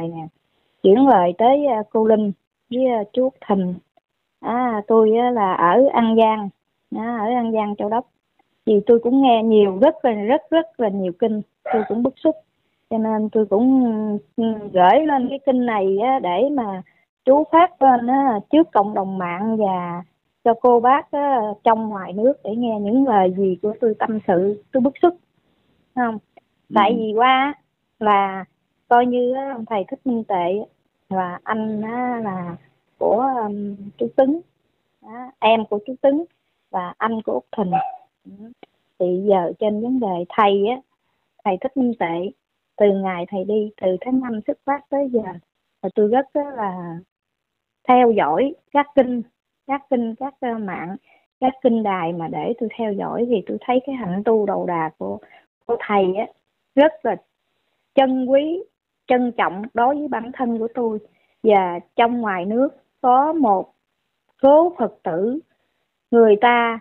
này nè, chuyển lời tới cô Linh với chú Út Thìn. Tôi là ở An Giang, ở An Giang Châu Đốc. Vì tôi cũng nghe nhiều, rất là nhiều kinh, tôi cũng bức xúc, cho nên tôi cũng gửi lên cái kinh này để mà chú phát lên trước cộng đồng mạng và cho cô bác trong ngoài nước để nghe những lời gì của tôi tâm sự, tôi bức xúc, không? Tại vì qua là coi như ông thầy Thích Minh Tệ và anh là của chú Tứng, em của chú Tứng và anh của Út Thìn. Thì giờ trên vấn đề thầy thầy Thích Minh Tệ, từ ngày thầy đi từ tháng 5 xuất phát tới giờ và tôi rất là theo dõi các kinh, các mạng, các kinh đài mà để tôi theo dõi, thì tôi thấy cái hạnh tu đầu đà của thầy rất là trân quý, trân trọng đối với bản thân của tôi. Và trong ngoài nước có một số Phật tử người ta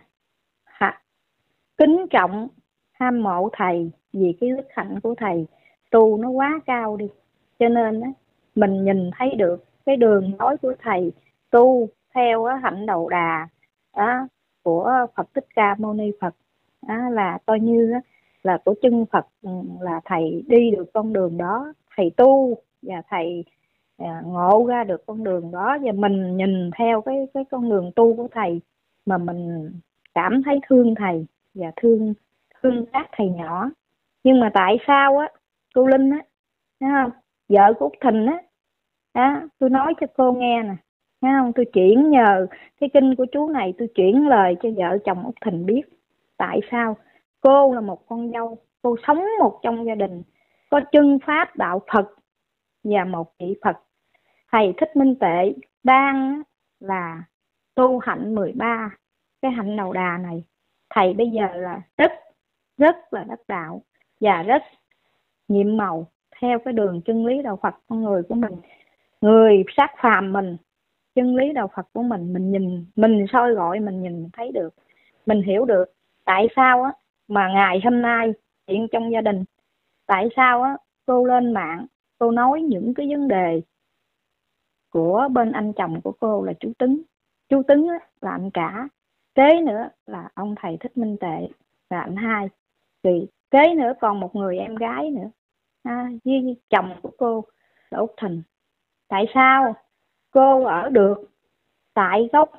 kính trọng, hâm mộ thầy vì cái đức hạnh của thầy tu nó quá cao đi, cho nên mình nhìn thấy được cái đường lối của thầy tu theo hạnh đầu đà của Phật Thích Ca Mâu Ni Phật, là coi như là của chân Phật, là thầy đi được con đường đó, thầy tu và thầy ngộ ra được con đường đó, và mình nhìn theo cái con đường tu của thầy mà mình cảm thấy thương thầy và thương các thầy nhỏ. Nhưng mà tại sao cô Linh thấy không, vợ của Út Thìn tôi nói cho cô nghe nè, thấy không, tôi chuyển nhờ cái kinh của chú này, tôi chuyển lời cho vợ chồng Út Thìn biết. Tại sao? Cô là một con dâu, cô sống một trong gia đình có chân pháp đạo Phật và một vị Phật. Thầy Thích Minh Tệ đang là tu hạnh 13 cái hạnh đầu đà này. Thầy bây giờ là rất là đắc đạo và rất nhiệm màu theo cái đường chân lý đạo Phật con người của mình, người sát phàm mình, chân lý đạo Phật của mình nhìn, mình soi gọi, mình nhìn thấy được, mình hiểu được tại sao mà ngày hôm nay chuyện trong gia đình, tại sao cô lên mạng cô nói những cái vấn đề của bên anh chồng của cô là chú Tứng. Chú Tứng là anh cả, kế nữa là ông thầy Thích Minh Tệ là anh hai, thì kế nữa còn một người em gái nữa với chồng của cô là Út Thìn. Tại sao cô ở được tại gốc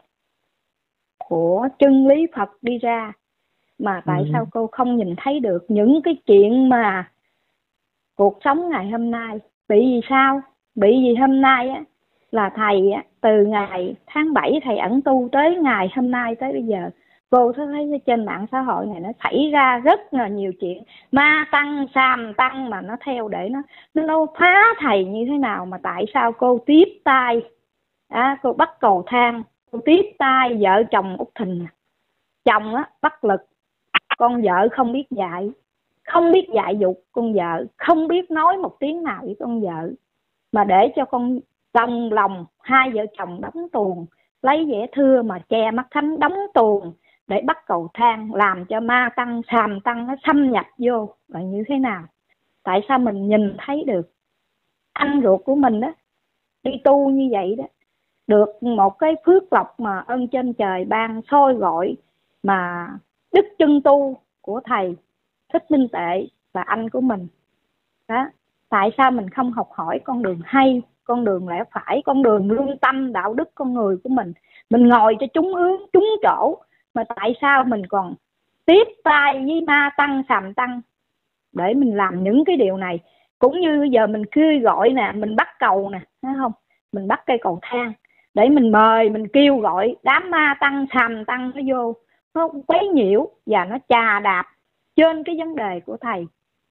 của chân lý Phật đi ra, mà tại sao cô không nhìn thấy được những cái chuyện mà cuộc sống ngày hôm nay? Bị vì sao? Bị vì hôm nay là thầy từ ngày tháng 7 thầy ẩn tu tới ngày hôm nay tới bây giờ, cô thấy trên mạng xã hội này nó xảy ra rất là nhiều chuyện ma tăng, sàm tăng mà nó theo để nó phá thầy như thế nào. Mà tại sao cô tiếp tay, cô bắt cầu thang, cô tiếp tay vợ chồng Út Thìn. Chồng bất lực, con vợ không biết dạy, không biết dạy dục con vợ, không biết nói một tiếng nào với con vợ, mà để cho con trong lòng hai vợ chồng đóng tuồng, lấy vẻ thưa mà che mắt thánh, đóng tuồng để bắt cầu thang, làm cho ma tăng, sàm tăng nó xâm nhập vô là như thế nào? Tại sao mình nhìn thấy được anh ruột của mình đi tu như vậy đó, được một cái phước lộc mà ơn trên trời ban soi gọi, mà đức chân tu của thầy Thích Minh Tệ và anh của mình đó. Tại sao mình không học hỏi con đường hay, con đường lẽ phải, con đường lương tâm đạo đức con người của mình ngồi cho trúng hướng, trúng chỗ, mà tại sao mình còn tiếp tay với ma tăng, sàm tăng để mình làm những cái điều này? Cũng như bây giờ mình kêu gọi nè, mình bắt cầu nè, thấy không, mình bắt cây cầu thang để mình mời, mình kêu gọi đám ma tăng, sàm tăng nó vô, nó quấy nhiễu và nó chà đạp trên cái vấn đề của thầy.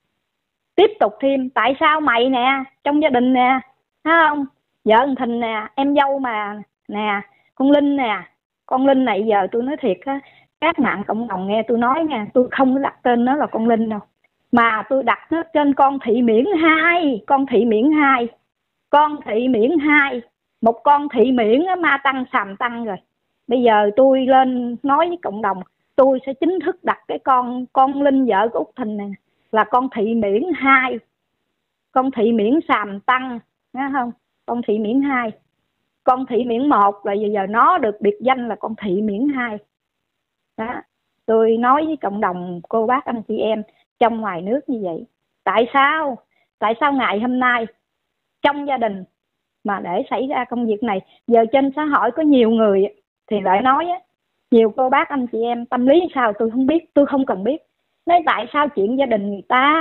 Tiếp tục thêm, tại sao mày nè, trong gia đình nè, thấy không, vợ thằng Thìn nè, em dâu mà nè, con Linh nè, con Linh này giờ tôi nói thiệt các mạng cộng đồng nghe tôi nói nha, tôi không có đặt tên nó là con Linh đâu, mà tôi đặt nó trên con Thị Miễn 2, con Thị Miễn 2, con Thị Miễn 2, một con Thị Miễn ma tăng sàm tăng rồi. Bây giờ tôi lên nói với cộng đồng, tôi sẽ chính thức đặt cái con Linh vợ của Út Thìn này là con Thị Miễn 2, con Thị Miễn sàm tăng nghe không? Con Thị Miễn 2. Con Thị Miễn 1 là giờ nó được biệt danh là con Thị Miễn 2. Đó. Tôi nói với cộng đồng cô bác anh chị em trong ngoài nước như vậy. Tại sao ngày hôm nay trong gia đình mà để xảy ra công việc này? Giờ trên xã hội có nhiều người thì lại nói á, nhiều cô bác anh chị em tâm lý sao tôi không biết, tôi không cần biết. Nói tại sao chuyện gia đình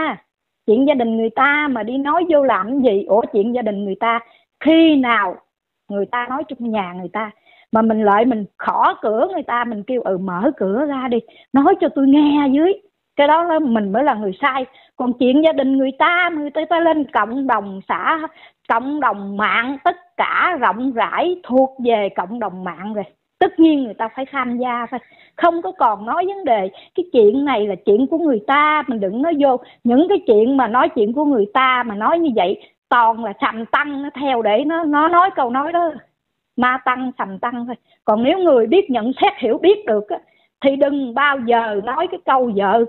người ta mà đi nói vô làm gì? Ủa chuyện gia đình người ta, khi nào người ta nói trong nhà người ta mà mình lại mình khỏ cửa người ta, mình kêu mở cửa ra đi, nói cho tôi nghe dưới, cái đó là mình mới là người sai. Còn chuyện gia đình người ta lên cộng đồng xã, cộng đồng mạng, tất cả rộng rãi thuộc về cộng đồng mạng rồi, tất nhiên người ta phải tham gia thôi, không có còn nói vấn đề cái chuyện này là chuyện của người ta. Mình đừng nói vô những cái chuyện mà nói chuyện của người ta mà nói như vậy, toàn là sầm tăng nó theo để nó nói câu nói đó, ma tăng sầm tăng thôi. Còn nếu người biết nhận xét hiểu biết được á, thì đừng bao giờ nói cái câu vợ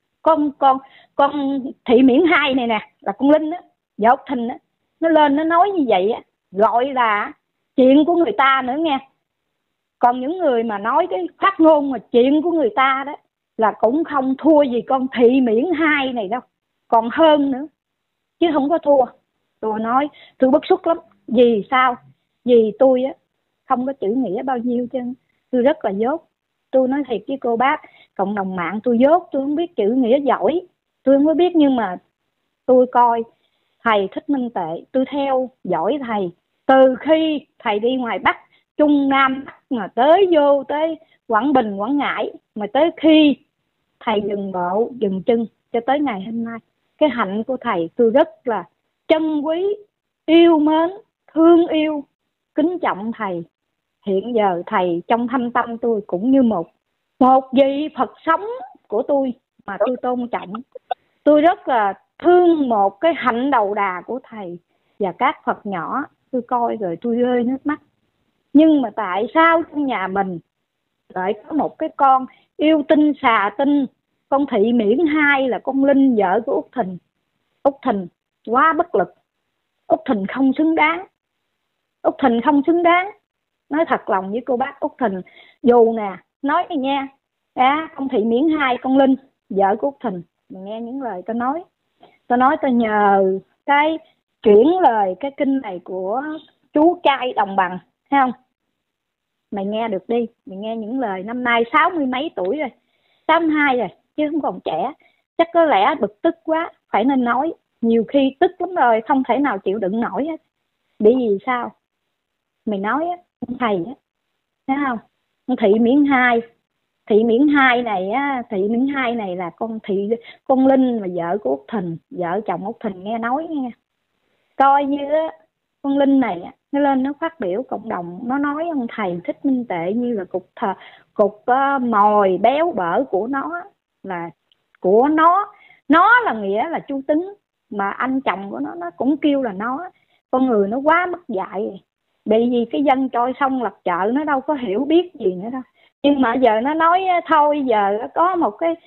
con Thị Miễn 2 này nè, là con Linh á, vợ Úc Thìn á, nó lên nó nói như vậy á, gọi là chuyện của người ta nữa nghe. Còn những người mà nói cái phát ngôn mà chuyện của người ta đó là cũng không thua gì con Thị Miễn 2 này đâu, còn hơn nữa chứ không có thua. Tôi nói tôi bức xúc lắm. Vì sao? Vì tôi á không có chữ nghĩa bao nhiêu chứ, tôi rất là dốt. Tôi nói thiệt với cô bác cộng đồng mạng, tôi dốt, tôi không biết chữ nghĩa giỏi, tôi không có biết. Nhưng mà tôi coi thầy Thích Minh Tuệ, tôi theo dõi thầy từ khi thầy đi ngoài Bắc, Trung Nam mà tới vô tới Quảng Bình, Quảng Ngãi, mà tới khi thầy dừng bộ dừng chân cho tới ngày hôm nay. Cái hạnh của thầy tôi rất là trân quý, yêu mến, thương yêu, kính trọng thầy. Hiện giờ thầy trong thâm tâm tôi cũng như một vị Phật sống của tôi mà tôi tôn trọng. Tôi rất là thương một cái hạnh đầu đà của thầy và các Phật nhỏ. Tôi coi rồi tôi rơi nước mắt. Nhưng mà tại sao trong nhà mình lại có một cái con yêu tinh xà tinh, con Thị Miễn 2 là con Linh vợ của Úc Thìn. Úc Thìn quá bất lực, Úc Thìn không xứng đáng, Úc Thìn không xứng đáng. Nói thật lòng với cô bác, Úc Thìn dù nè, nói này nha, con Thị Miễn 2 con Linh vợ của Úc Thìn, mình nghe những lời tôi nói, tôi nhờ cái chuyển lời cái kinh này của chú trai Đồng Bằng, thấy không? Mày nghe được đi, mày nghe những lời, năm nay 60 mấy tuổi rồi, 62 rồi chứ không còn trẻ. Chắc có lẽ bực tức quá phải nên nói, nhiều khi tức lắm rồi không thể nào chịu đựng nổi hết. Bởi vì sao? Mày nói á, thầy á, thấy không? Con Thị Miễn 2, Thị Miễn 2 này á, Thị Miễn 2 này là con Linh mà vợ của Úc Thìn, vợ chồng Úc Thìn nghe nói nghe. Coi như á, con Linh này nó lên nó phát biểu cộng đồng, nó nói ông thầy Thích Minh Tuệ như là cục mồi béo bở của nó, là của nó là nghĩa là Chu Tính, mà anh chồng của nó cũng kêu là nó. Con người nó quá mất dạy rồi. Bởi vì cái dân trôi sông lật chợ nó đâu có hiểu biết gì nữa đâu. Nhưng mà giờ nó nói thôi, giờ có một cái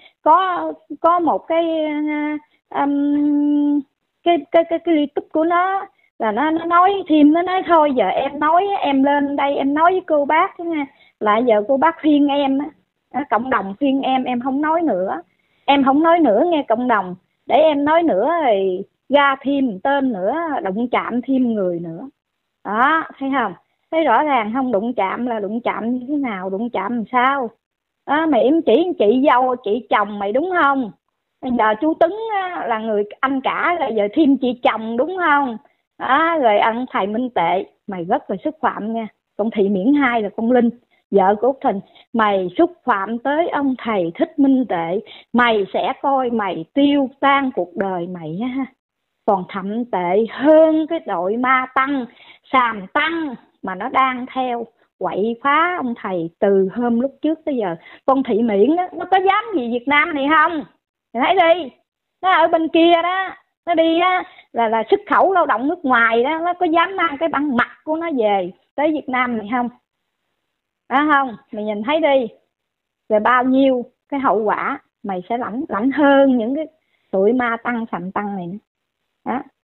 YouTube của nó là nó nói thêm, nó nói thôi giờ em nói, em lên đây em nói với cô bác nha, lại giờ cô bác khuyên em á, cộng đồng khuyên em không nói nữa, em không nói nữa nghe cộng đồng, để em nói nữa thì ra thêm tên nữa, đụng chạm thêm người nữa. Đó, thấy không? Thấy rõ ràng không? Đụng chạm là đụng chạm như thế nào, đụng chạm làm sao? Mày yếm chỉ chị dâu chị chồng mày đúng không? Bây giờ chú Tấn là người anh cả, rồi giờ thêm chị chồng đúng không? Rồi anh thầy Minh Tuệ, mày rất là xúc phạm nha. Con Thị Miễn 2 là con Linh vợ của Úc Thìn, mày xúc phạm tới ông thầy Thích Minh Tuệ, mày sẽ coi mày tiêu tan cuộc đời mày ha. Còn thậm tệ hơn cái đội ma tăng, sàm tăng mà nó đang theo quậy phá ông thầy từ hôm lúc trước tới giờ. Con Thị Miễn đó, nó có dám gì Việt Nam này không? Mày thấy đi, nó ở bên kia đó, nó đi á là xuất khẩu lao động nước ngoài đó, nó có dám mang cái băng mặt của nó về tới Việt Nam này không? Đó không? Mày nhìn thấy đi, rồi bao nhiêu cái hậu quả mày sẽ lãnh hơn những cái tụi ma tăng sàm tăng này nữa. Đó.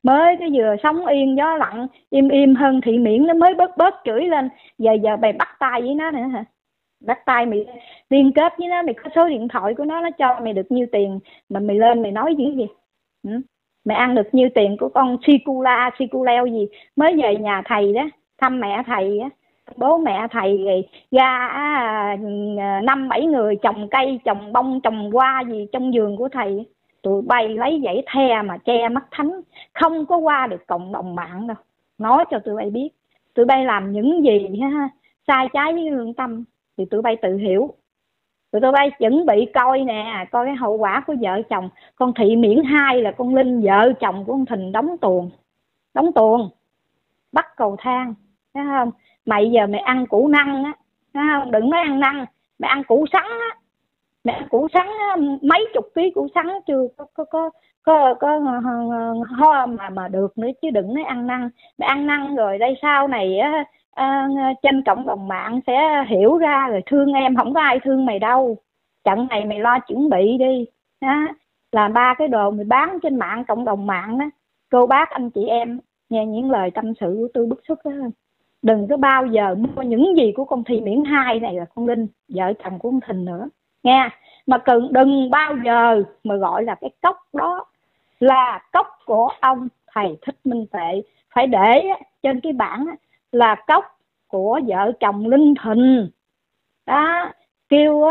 mới cái vừa sống yên gió lặng im im hơn Thị Miễn, nó mới bớt bớt chửi lên. Giờ mày bắt tay với nó nữa hả? Bắt tay mày liên kết với nó, mày có số điện thoại của nó cho mày được nhiêu tiền mà mày lên mày nói gì? Ừ? Mày ăn được nhiêu tiền của con Siculeo gì mới về nhà thầy đó, thăm mẹ thầy á, bố mẹ thầy rồi ra 5-7 người trồng cây trồng bông trồng hoa gì trong vườn của thầy. Tụi bay lấy dãy the mà che mắt thánh, không có qua được cộng đồng mạng đâu. Nói cho tụi bay biết, tụi bay làm những gì ha sai trái với lương tâm thì tụi bay tự hiểu. Tụi bay chuẩn bị coi nè, coi cái hậu quả của vợ chồng con Thị Miễn hai là con Linh, vợ chồng của con Thìn đóng tuồng bắt cầu thang, thấy không? Mày giờ mày ăn củ năng á, thấy không? Đừng nói ăn năng, mày ăn củ sắn á, mẹ củ sắn á, mấy chục ký củ sắn chưa có ho mà được nữa, chứ đừng nói ăn năng. Mẹ ăn năng rồi đây sau này á, trên cộng đồng mạng sẽ hiểu ra rồi thương em, không có ai thương mày đâu. Trận này mày lo chuẩn bị đi á, làm 3 cái đồ mày bán trên mạng cộng đồng mạng đó. Cô bác anh chị em nghe những lời tâm sự của tôi bức xúc đó, đừng có bao giờ mua những gì của con Thị Miễn hai này là con Linh vợ chồng của con Thìn nữa nghe. Mà đừng bao giờ mà gọi là cái cốc đó là cốc của ông thầy Thích Minh Tuệ, phải để trên cái bảng là cốc của vợ chồng Linh Thìn đó. Kêu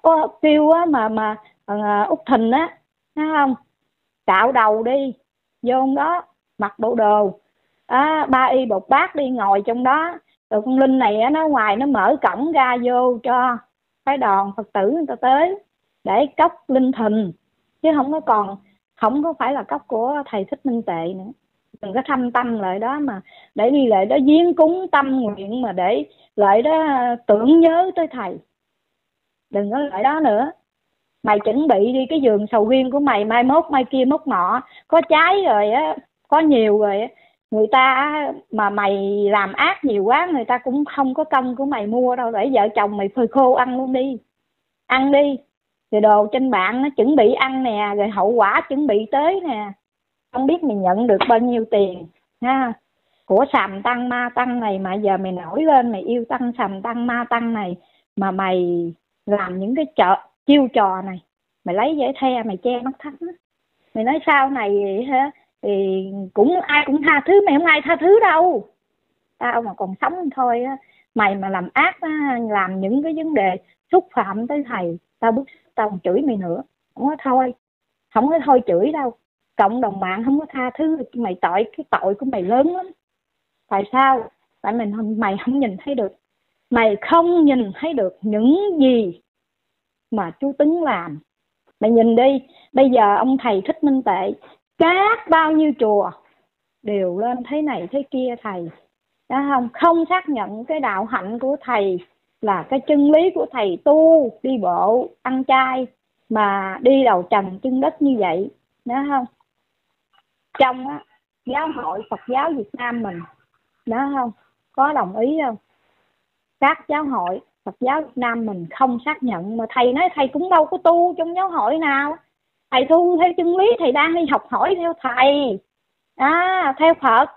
mà Út Thìn á, thấy không, cạo đầu đi vô đó mặc bộ đồ ba y bột bát đi ngồi trong đó. Rồi con Linh này nó ngoài nó mở cổng ra vô cho phái đoàn Phật tử người ta tới để cốc Linh Thìn, chứ không có phải là cốc của thầy Thích Minh Tuệ nữa. Đừng có thăm tâm lại đó mà để đi lại đó viếng cúng tâm nguyện, mà để lại đó tưởng nhớ tới thầy. Đừng có lại đó nữa. Mày chuẩn bị đi, cái vườn sầu riêng của mày mai mốt mai kia mốt nọ có trái rồi á, có nhiều rồi á, người ta mà mày làm ác nhiều quá người ta cũng không có công của mày mua đâu. Để vợ chồng mày phơi khô ăn luôn đi, ăn đi. Rồi đồ trên mạng nó chuẩn bị ăn nè, rồi hậu quả chuẩn bị tới nè. Không biết mày nhận được bao nhiêu tiền ha, của sàm tăng ma tăng này mà giờ mày nổi lên mày yêu tăng sàm tăng ma tăng này mà mày làm những cái chiêu trò này, mày lấy giấy the mày che mắt thánh. Mày nói sau này hả thì cũng ai cũng tha thứ mày, không ai tha thứ đâu. Tao mà còn sống thôi á, mày mà làm ác á, làm những cái vấn đề xúc phạm tới thầy, tao bức tao còn chửi mày nữa. Không có thôi chửi đâu. Cộng đồng mạng không có tha thứ mày, cái tội của mày lớn lắm. Tại sao? Tại mày không nhìn thấy được, mày không nhìn thấy được những gì mà chú Tứng làm. Mày nhìn đi, bây giờ ông thầy Thích Minh Tuệ các bao nhiêu chùa đều lên thế này thế kia thầy, đã không xác nhận cái đạo hạnh của thầy là cái chân lý của thầy tu đi bộ ăn chay mà đi đầu trần chân đất như vậy, đó không? Trong giáo hội Phật giáo Việt Nam mình, đó không, có đồng ý không? Các giáo hội Phật giáo Việt Nam mình không xác nhận, mà thầy nói thầy cũng đâu có tu trong giáo hội nào. Thầy tu theo chân lý, thầy đang đi học hỏi theo thầy, theo Phật,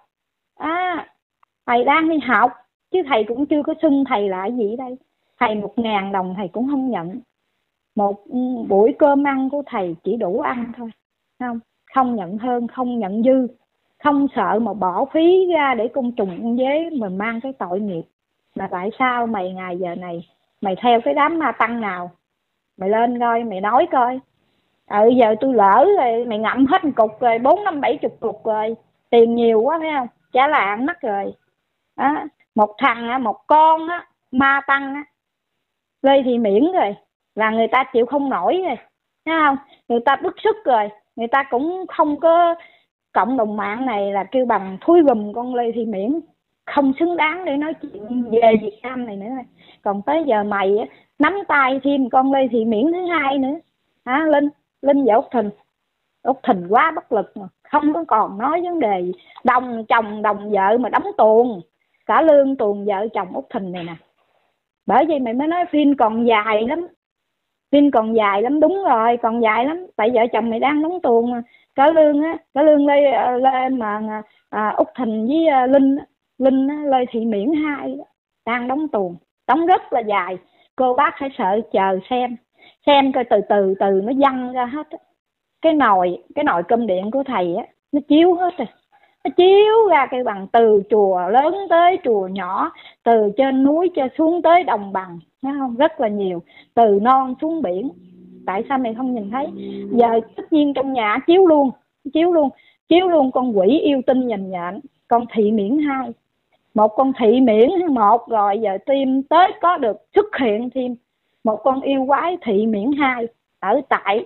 thầy đang đi học, chứ thầy cũng chưa có xưng thầy là gì đây. Thầy 1.000 đồng thầy cũng không nhận. Một buổi cơm ăn của thầy chỉ đủ ăn thôi, không nhận hơn, không nhận dư, không sợ mà bỏ phí ra để công trùng con dế mình mang cái tội nghiệp. Mà tại sao mày ngày giờ này mày theo cái đám ma tăng nào? Mày lên coi, mày nói coi. Giờ tôi lỡ rồi, mày ngậm hết một cục rồi, 4, 5, 70 cục rồi, tiền nhiều quá phải không? Chả là ăn mắt rồi. Một thằng, một con ma tăng Lê Thị Miễn rồi là người ta chịu không nổi rồi, thấy không? Người ta bức xúc rồi, người ta cũng không có, cộng đồng mạng này là kêu bằng thui gùm con Lê Thị Miễn, không xứng đáng để nói chuyện về Việt Nam này nữa. Còn tới giờ mày nắm tay thêm con Lê Thị Miễn thứ hai nữa, Linh và Út Thìn quá bất lực mà, không có còn nói vấn đề đồng chồng đồng vợ mà đóng tuồng cả lương tuồng vợ chồng Út Thìn này nè. Bởi vì mày mới nói phim còn dài lắm, phim còn dài lắm, đúng rồi, còn dài lắm, tại vợ chồng mày đang đóng tuồng mà. Cả Lương á, cả Lương Lê mà Út Thìn với Linh Linh á, Lê Thị Miễn hai đang đóng tuồng, đóng rất là dài. Cô bác phải sợ chờ xem coi từ từ từ nó văng ra hết á. Cái nồi cơm điện của thầy á, nó chiếu hết rồi, nó chiếu ra cây bằng từ chùa lớn tới chùa nhỏ, từ trên núi cho xuống tới đồng bằng, thấy không, rất là nhiều, từ non xuống biển. Tại sao mày không nhìn thấy? Giờ tất nhiên trong nhà chiếu luôn con quỷ yêu tinh nhện nhện, con Thị Miễn hai, một con Thị Miễn một, rồi giờ thêm tới có được xuất hiện thêm một con yêu quái Thị Miễn hai ở tại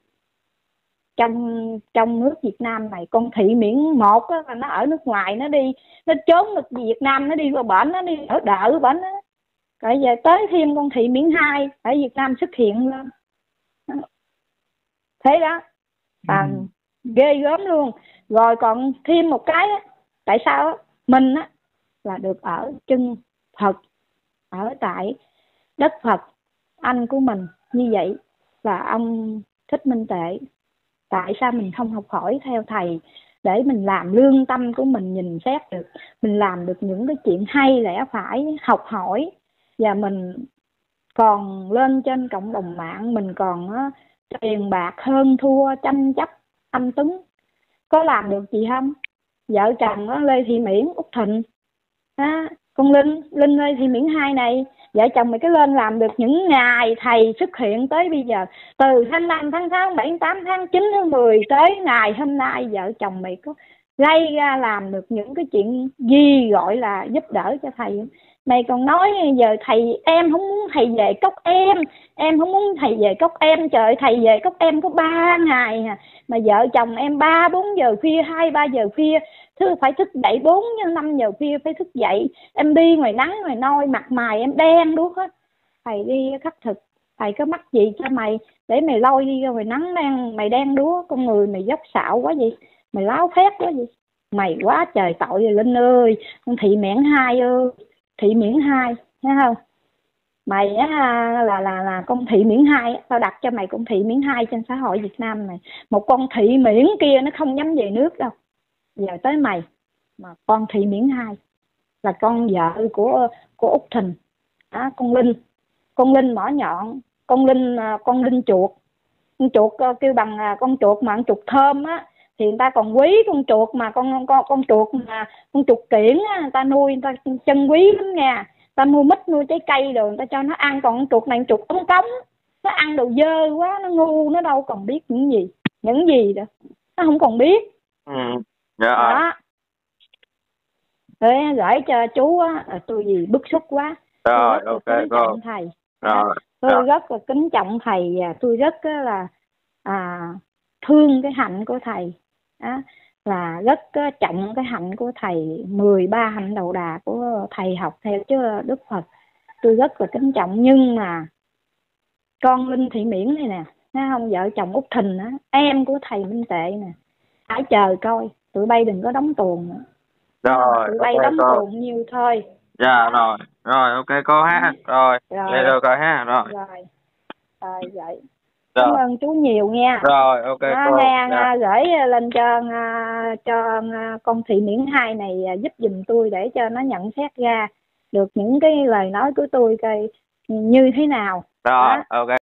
trong nước Việt Nam này. Con Thị Miễn một á, là nó ở nước ngoài, nó trốn được Việt Nam, nó đi qua bển, nó đi ở đỡ bển á. Rồi giờ tới thêm con Thị Miễn hai ở Việt Nam xuất hiện lên, thế đó, ghê gớm luôn. Rồi còn thêm một cái á, tại sao á, mình á là được ở chân Phật, ở tại đất Phật. Anh của mình như vậy là ông Thích Minh Tuệ. Tại sao mình không học hỏi theo thầy để mình làm lương tâm của mình nhìn xét được, mình làm được những cái chuyện hay lẽ phải học hỏi, và mình còn lên trên cộng đồng mạng mình còn tiền bạc hơn thua, tranh chấp âm túng, có làm được gì không? Vợ chồng Lê Thị Miễn, Út Thìn, con Linh Lê Thị Miễn hai này, vợ chồng mày cứ lên làm được những ngày thầy xuất hiện tới bây giờ, từ tháng 5, tháng 6, tháng 7, tháng 8, tháng 9, tháng 10 tới ngày hôm nay, vợ chồng mày có gây ra làm được những cái chuyện gì gọi là giúp đỡ cho thầy không? Mày còn nói giờ thầy, em không muốn thầy về cốc em không muốn thầy về cốc em. Trời, thầy về cốc em có 3 ngày à, mà vợ chồng em 3-4 giờ khuya, 2-3 giờ khuya phải thức dậy, 4-5 giờ khuya phải thức dậy. Em đi ngoài nắng ngoài nôi, mặt mày em đen đuốc hết. Thầy đi khắc thực, thầy có mắc gì cho mày để mày lôi đi ra ngoài nắng mày đen đuốc? Con người mày dốc xạo quá gì, mày láo phét quá gì, mày quá trời tội rồi Linh ơi. Con Thị Miễn hai ơi, Thị Miễn hai, thấy không? Mày á là con Thị Miễn hai, tao đặt cho mày con Thị Miễn hai trên xã hội Việt Nam này. Một con Thị Miễn kia nó không dám về nước đâu, giờ tới mày. Mà con Thị Miễn hai là con vợ của Út Thìn, con Linh mỏ nhọn, con Linh chuột. Con chuột kêu bằng con chuột mà con chuột thơm á, thì người ta còn quý con chuột mà con chuột mà con chuột kiển á, người ta nuôi, người ta chân quý lắm nha. Ta mua mít, nuôi trái cây rồi người ta cho nó ăn. Còn con chuột này, con chuột ống cống, nó ăn đồ dơ quá, nó ngu, nó đâu còn biết những gì đâu, nó không còn biết. Dạ. Đó. Để gửi cho chú á, tôi gì bức xúc quá. Rồi, tôi ok kính cô. trọng thầy. Rồi. Tôi rất là kính trọng thầy, và tôi rất là thương cái hạnh của thầy. Đó, là rất trọng cái hạnh của thầy, 13 hạnh đầu đà của thầy học theo chứ Đức Phật. Tôi rất là kính trọng. Nhưng mà con Linh Thị Miễn này nè, thấy không, vợ chồng Út Thìn á, em của thầy Minh Tệ nè, hãy chờ coi, tụi bay đừng có đóng tuồng nữa. Rồi, tụi bay đóng tuồng nhiêu thôi. Dạ rồi ok cô ha. Rồi được rồi ha. Rồi vậy. Cảm ơn chú nhiều nha. Rồi ok cô. Nghe gửi lên cho con Thị Miễn hai này giúp giùm tôi để cho nó nhận xét ra được những cái lời nói của tôi coi như thế nào. Rồi ok.